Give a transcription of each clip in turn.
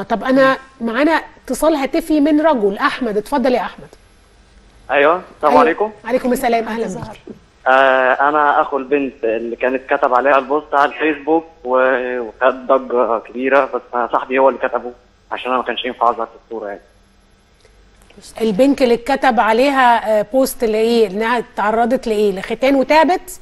طب انا معانا اتصال هاتفي من رجل. احمد، اتفضل يا احمد. ايوه، السلام عليكم. عليكم السلام، اهلا بك. انا اخو البنت اللي كانت كتب عليها البوست على الفيسبوك وكانت ضجه كبيره، بس صاحبي هو اللي كتبه عشان انا ما كانش ينفع اظهر في الصوره يعني. البنت اللي اتكتب عليها بوست لايه؟ انها تعرضت لايه؟ لختان وتعبت؟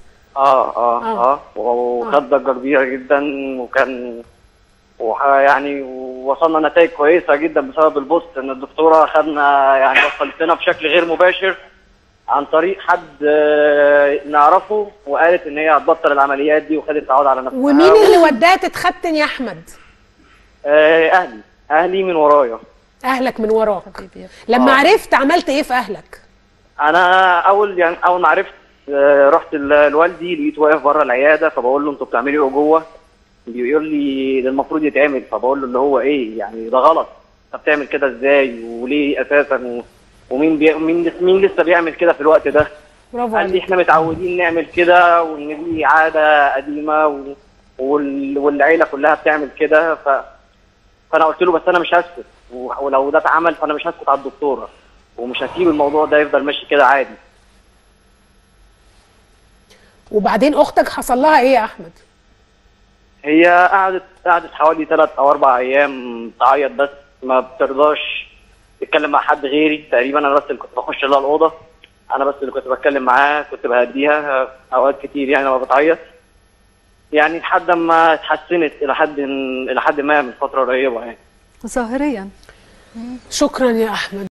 وكانت ضجه كبيره جدا، وكان يعني وصلنا نتائج كويسه جدا بسبب البوست، ان الدكتوره خدنا يعني وصلت لنا بشكل غير مباشر عن طريق حد نعرفه، وقالت ان هي هتبطل العمليات دي وخدت تعود على نفسها. ومين اللي وداها تتختن يا احمد؟ اهلي من ورايا. اهلك من وراك. لما عرفت عملت ايه في اهلك؟ انا اول ما عرفت رحت لوالدي، لقيته واقف بره العياده، فبقول له انتوا بتعملوا ايه جوه؟ بيقول لي ده المفروض يتعمل. فبقول له اللي هو ايه يعني، ده غلط، انت بتعمل كده ازاي وليه اساسا؟ مين لسه بيعمل كده في الوقت ده؟ برافو قال لي احنا متعودين نعمل كده، وان دي عاده قديمه والعيله كلها بتعمل كده. فانا قلت له بس انا مش هسكت، ولو ده اتعمل فانا مش هسكت على الدكتوره، ومش هسيب الموضوع ده يفضل ماشي كده عادي. وبعدين اختك حصل لها ايه يا احمد؟ هي قعدت حوالي 3 أو 4 ايام تعيط، بس ما بترضاش تتكلم مع حد غيري تقريبا. انا بس اللي كنت بخش لها الاوضه، انا بس اللي كنت بتكلم معاها، كنت بهديها اوقات كتير يعني لما بتعيط، يعني لحد ما اتحسنت الى حد ما من فتره قريبه يعني. ظاهريا. شكرا يا احمد.